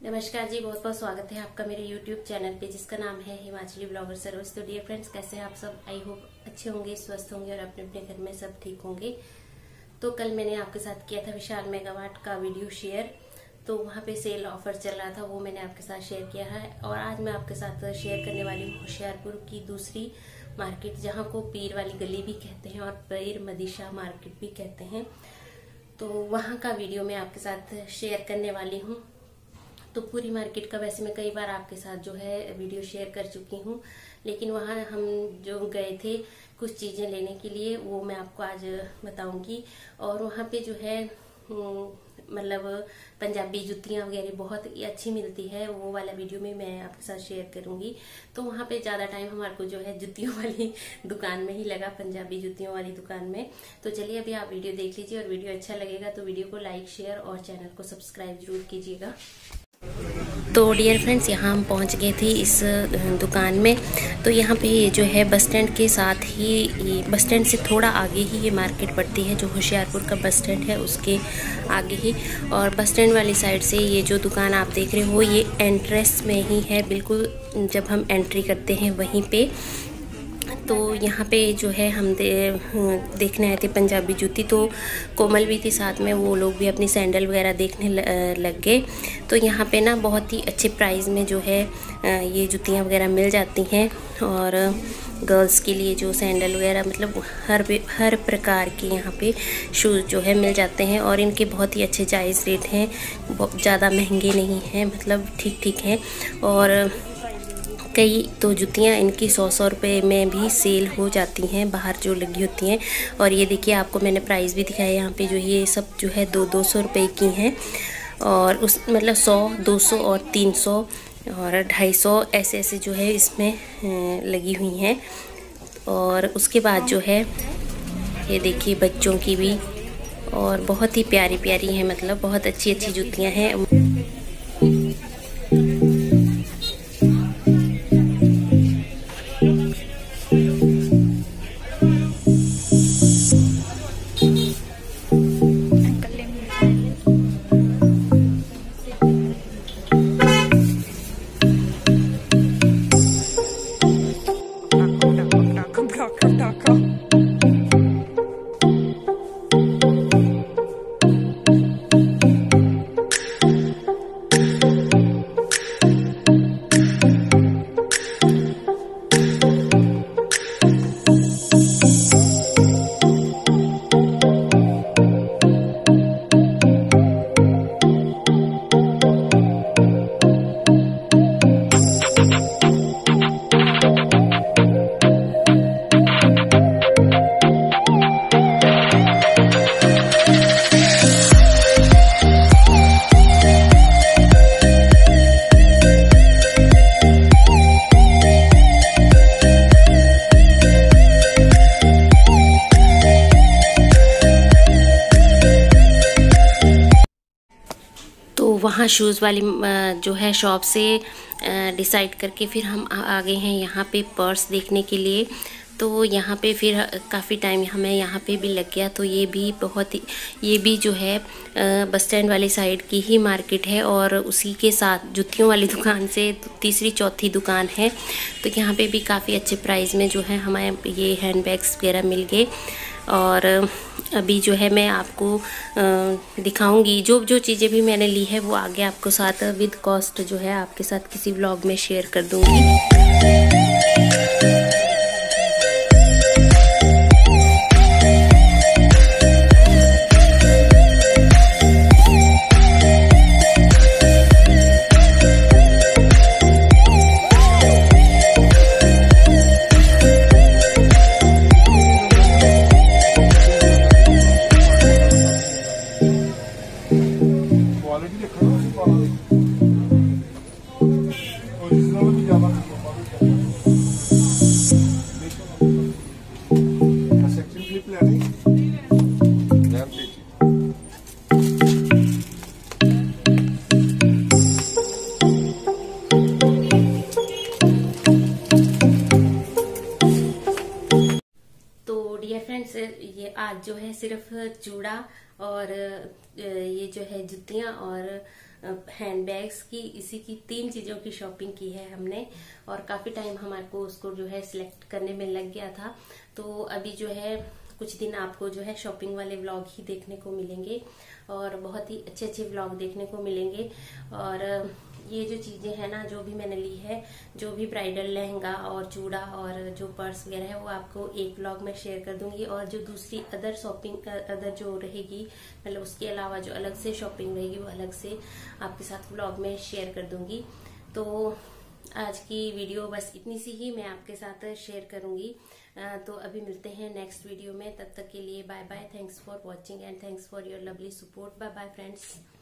नमस्कार जी, बहुत बहुत स्वागत है आपका मेरे YouTube चैनल पे जिसका नाम है हिमाचली ब्लॉगर सर्विस। तो डियर फ्रेंड्स, कैसे हैं आप सब? आई होप अच्छे होंगे, स्वस्थ होंगे और अपने अपने घर में सब ठीक होंगे। तो कल मैंने आपके साथ किया था विशाल मेगामार्ट का वीडियो शेयर। तो वहाँ पे सेल ऑफर चल रहा था, वो मैंने आपके साथ शेयर किया है। और आज मैं आपके साथ शेयर करने वाली हूँ होशियारपुर की दूसरी मार्केट, जहाँ को पीर वाली गली भी कहते हैं और पीर मदीशा मार्केट भी कहते हैं। तो वहाँ का वीडियो मैं आपके साथ शेयर करने वाली हूँ। तो पूरी मार्केट का वैसे मैं कई बार आपके साथ जो है वीडियो शेयर कर चुकी हूँ, लेकिन वहाँ हम जो गए थे कुछ चीजें लेने के लिए, वो मैं आपको आज बताऊंगी। और वहाँ पे जो है मतलब पंजाबी जुतियां वगैरह बहुत ही अच्छी मिलती है, वो वाला वीडियो में मैं आपके साथ शेयर करूंगी। तो वहाँ पे ज्यादा टाइम हमारे को जो है जुतियों वाली दुकान में ही लगा, पंजाबी जुतियों वाली दुकान में। तो चलिए अभी आप वीडियो देख लीजिए, और वीडियो अच्छा लगेगा तो वीडियो को लाइक, शेयर और चैनल को सब्सक्राइब जरूर कीजिएगा। तो डियर फ्रेंड्स, यहाँ हम पहुँच गए थे इस दुकान में। तो यहाँ पे ये जो है बस स्टैंड के साथ ही, बस स्टैंड से थोड़ा आगे ही ये मार्केट पड़ती है, जो होशियारपुर का बस स्टैंड है उसके आगे ही। और बस स्टैंड वाली साइड से ये जो दुकान आप देख रहे हो, ये एंट्रेंस में ही है, बिल्कुल जब हम एंट्री करते हैं वहीं पे। तो यहाँ पे जो है हम देखने आए थे पंजाबी जूती। तो कोमल भी थी साथ में, वो लोग भी अपनी सैंडल वगैरह देखने लग गए। तो यहाँ पे ना बहुत ही अच्छे प्राइस में जो है ये जूतियाँ वगैरह मिल जाती हैं। और गर्ल्स के लिए जो सैंडल वगैरह, मतलब हर प्रकार के यहाँ पे शूज़ जो है मिल जाते हैं। और इनके बहुत ही अच्छे जायज़ रेट हैं, ज़्यादा महंगे नहीं हैं, मतलब ठीक ठीक हैं। और कई तो जुतियाँ इनकी 100 रुपये में भी सेल हो जाती हैं बाहर जो लगी होती हैं। और ये देखिए, आपको मैंने प्राइस भी दिखाया यहाँ पे, जो ये सब जो है 200 रुपये की हैं। और उस मतलब 100, 200 और 300 और 250 ऐसे ऐसे जो है इसमें लगी हुई हैं। और उसके बाद जो है ये देखिए बच्चों की भी, और बहुत ही प्यारी प्यारी हैं, मतलब बहुत अच्छी अच्छी जुतियाँ हैं। वहाँ शूज़ वाली जो है शॉप से डिसाइड करके फिर हम आ गए हैं यहाँ पे पर्स देखने के लिए। तो यहाँ पे फिर काफ़ी टाइम हमें यहाँ पे भी लग गया। तो ये भी जो है बस स्टैंड वाली साइड की ही मार्केट है, और उसी के साथ जुतियों वाली दुकान से तीसरी चौथी दुकान है। तो यहाँ पे भी काफ़ी अच्छे प्राइस में जो है हमें ये हैंडबैग्स वगैरह मिल गए। और अभी जो है मैं आपको दिखाऊंगी जो चीज़ें भी मैंने ली है, वो आगे आपको साथ विद कॉस्ट जो है आपके साथ किसी व्लॉग में शेयर कर दूंगी। ये आज जो है सिर्फ चूड़ा और ये जो है जुतियाँ और हैंड बैग्स की, इसी की 3 चीजों की शॉपिंग की है हमने। और काफी टाइम हमारे को उसको जो है सिलेक्ट करने में लग गया था। तो अभी जो है कुछ दिन आपको जो है शॉपिंग वाले व्लॉग ही देखने को मिलेंगे और बहुत ही अच्छे अच्छे व्लॉग देखने को मिलेंगे। और ये जो चीजें हैं ना, जो भी मैंने ली है, जो भी ब्राइडल लहंगा और चूड़ा और जो पर्स वगैरह है, वो आपको एक व्लॉग में शेयर कर दूंगी। और जो दूसरी अदर शॉपिंग अदर जो रहेगी, मतलब उसके अलावा जो अलग से शॉपिंग रहेगी, वो अलग से आपके साथ व्लॉग में शेयर कर दूंगी। तो आज की वीडियो बस इतनी सी ही मैं आपके साथ शेयर करूंगी। तो अभी मिलते हैं नेक्स्ट वीडियो में। तब तक के लिए bye bye. Thanks for watching and thanks for your lovely support. Bye bye friends.